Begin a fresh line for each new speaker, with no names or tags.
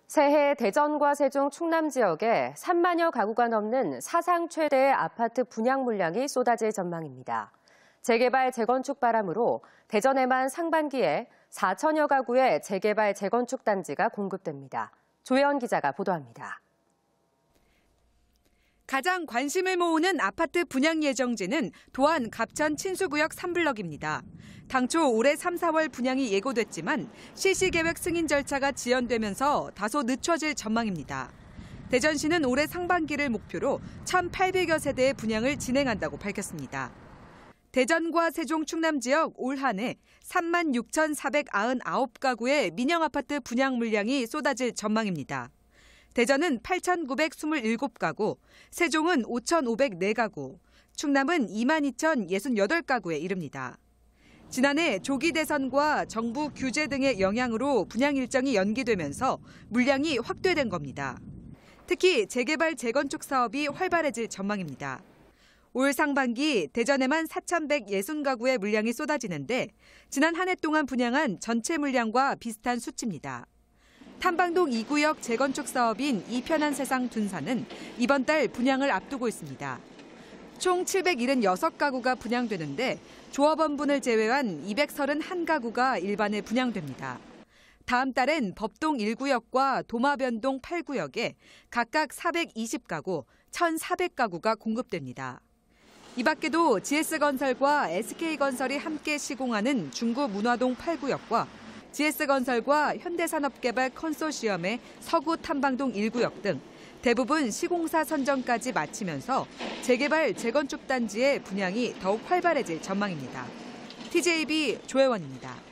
새해 대전과 세종, 충남 지역에 3만여 가구가 넘는 사상 최대의 아파트 분양 물량이 쏟아질 전망입니다. 재개발, 재건축 바람으로 대전에만 상반기에 4천여 가구의 재개발, 재건축 단지가 공급됩니다. 조혜원 기자가 보도합니다.
가장 관심을 모으는 아파트 분양 예정지는 도안 갑천 친수구역 3블럭입니다. 당초 올해 3, 4월 분양이 예고됐지만 실시계획 승인 절차가 지연되면서 다소 늦춰질 전망입니다. 대전시는 올해 상반기를 목표로 1,800여 세대의 분양을 진행한다고 밝혔습니다. 대전과 세종 충남 지역 올 한 해 36,499가구의 민영아파트 분양 물량이 쏟아질 전망입니다. 대전은 8,927가구, 세종은 5,504가구, 충남은 22,068가구에 이릅니다. 지난해 조기 대선과 정부 규제 등의 영향으로 분양 일정이 연기되면서 물량이 확대된 겁니다. 특히 재개발, 재건축 사업이 활발해질 전망입니다. 올 상반기 대전에만 4,160가구의 물량이 쏟아지는데 지난 한 해 동안 분양한 전체 물량과 비슷한 수치입니다. 탐방동 2구역 재건축 사업인 이편한 세상 둔산은 이번 달 분양을 앞두고 있습니다. 총 776가구가 분양되는데 조합원분을 제외한 231가구가 일반에 분양됩니다. 다음 달엔 법동 1구역과 도마변동 8구역에 각각 420가구, 1,400가구가 공급됩니다. 이 밖에도 GS건설과 SK건설이 함께 시공하는 중구 문화동 8구역과 GS건설과 현대산업개발 컨소시엄의 서구 탐방동 1구역 등 대부분 시공사 선정까지 마치면서 재개발, 재건축 단지의 분양이 더욱 활발해질 전망입니다. TJB 조혜원입니다.